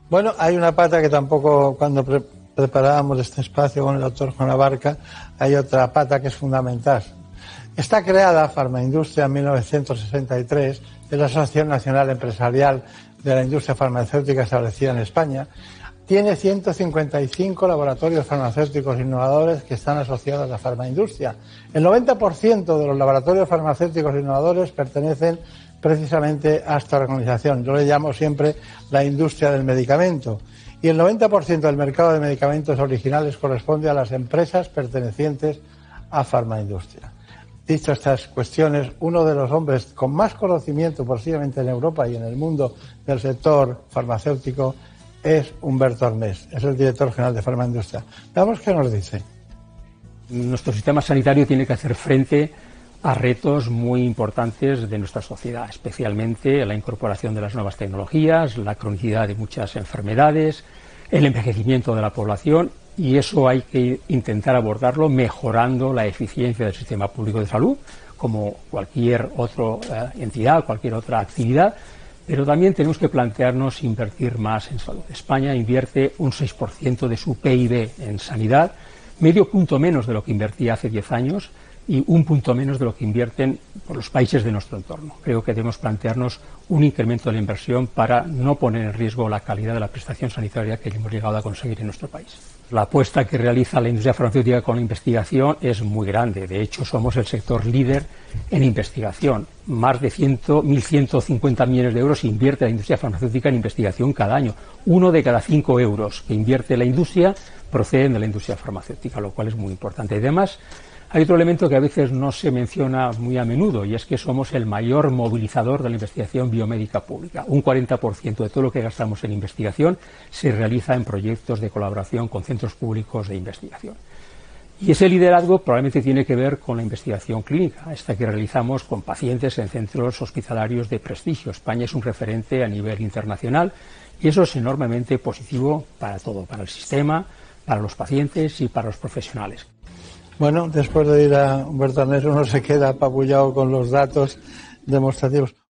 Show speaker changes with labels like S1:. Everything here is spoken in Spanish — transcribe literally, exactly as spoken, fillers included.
S1: Bueno, hay una pata que tampoco, cuando pre preparábamos este espacio con el doctor Juan Abarca, hay otra pata que es fundamental. Está creada Farmaindustria en mil novecientos sesenta y tres, es la Asociación Nacional Empresarial de la Industria Farmacéutica establecida en España. Tiene ciento cincuenta y cinco laboratorios farmacéuticos innovadores que están asociados a Farmaindustria. El noventa por ciento de los laboratorios farmacéuticos innovadores pertenecen precisamente a esta organización. Yo le llamo siempre la industria del medicamento. Y el noventa por ciento del mercado de medicamentos originales corresponde a las empresas pertenecientes a Farmaindustria. Dicho estas cuestiones, uno de los hombres con más conocimiento posiblemente en Europa y en el mundo del sector farmacéutico es Humberto Arnés, es el director general de Farmaindustria. Veamos qué nos dice.
S2: Nuestro sistema sanitario tiene que hacer frente a retos muy importantes de nuestra sociedad, especialmente la incorporación de las nuevas tecnologías, la cronicidad de muchas enfermedades, el envejecimiento de la población, y eso hay que intentar abordarlo mejorando la eficiencia del sistema público de salud, como cualquier otra eh, entidad, cualquier otra actividad, pero también tenemos que plantearnos invertir más en salud. España invierte un seis por ciento de su P I B en sanidad, medio punto menos de lo que invertía hace diez años, y un punto menos de lo que invierten por los países de nuestro entorno. Creo que debemos plantearnos un incremento de la inversión para no poner en riesgo la calidad de la prestación sanitaria que hemos llegado a conseguir en nuestro país. La apuesta que realiza la industria farmacéutica con la investigación es muy grande. De hecho, somos el sector líder en investigación. Más de mil ciento cincuenta millones de euros invierte la industria farmacéutica en investigación cada año. Uno de cada cinco euros que invierte la industria proceden de la industria farmacéutica, lo cual es muy importante. Además, hay otro elemento que a veces no se menciona muy a menudo, y es que somos el mayor movilizador de la investigación biomédica pública. Un cuarenta por ciento de todo lo que gastamos en investigación se realiza en proyectos de colaboración con centros públicos de investigación. Y ese liderazgo probablemente tiene que ver con la investigación clínica, esta que realizamos con pacientes en centros hospitalarios de prestigio. España es un referente a nivel internacional y eso es enormemente positivo para todo, para el sistema, para los pacientes y para los profesionales.
S1: Bueno, después de ir a Humberto Arnés uno se queda apabullado con los datos demostrativos.